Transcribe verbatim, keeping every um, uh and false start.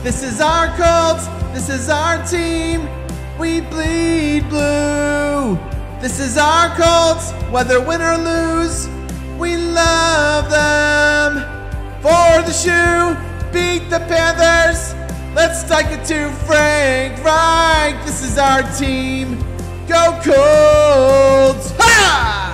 This is our Colts. This is our team. We bleed blue. This is our Colts. Whether win or lose, we love them. For the shoe, beat the Panthers. Let's take it to Frank Reich. This is our team. Go Colts! Ha!